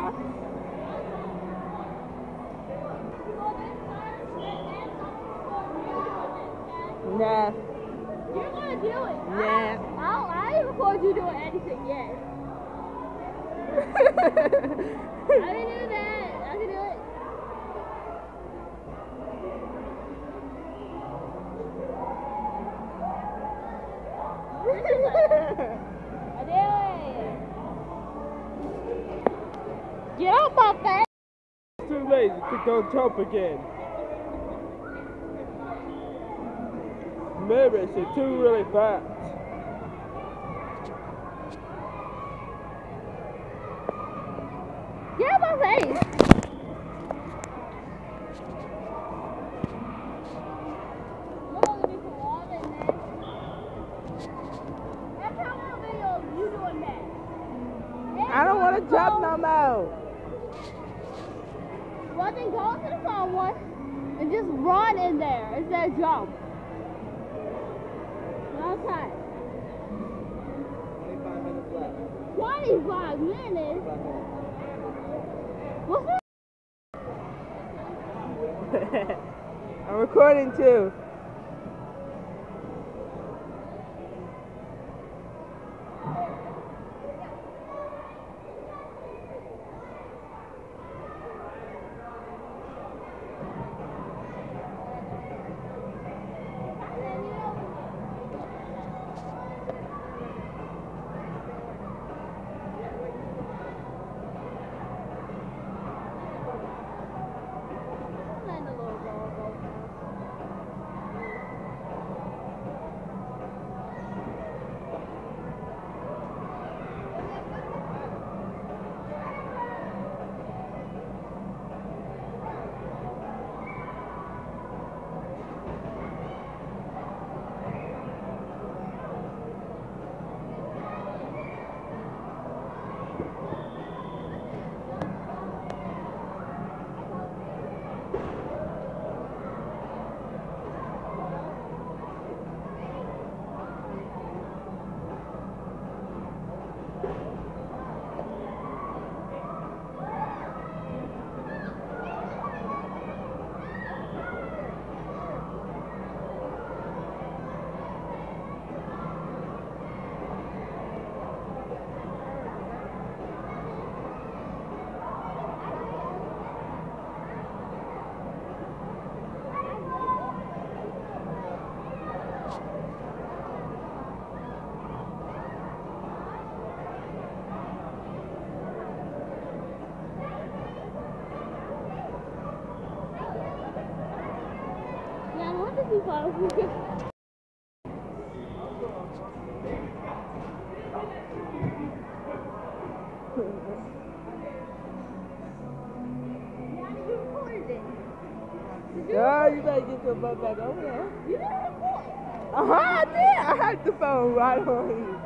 Nah. You're gonna do it. Nah. I ain't record you doing anything yet. I can do that. I can do it. I do it. Get off my face. It's too lazy to go jump again. Maybe it's too really fast. Get off my face. I don't want to jump no more. Well, then go to the phone one and just run in there instead of jump. Okay. 25 minutes left. 25 minutes? What's that? I'm recording too. Oh, you better get your butt back over there. You didn't record. I did. I had the phone right on you.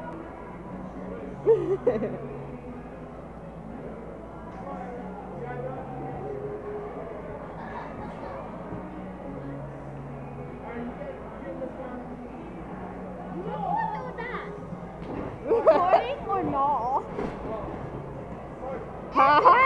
Recording or not? Ha ha!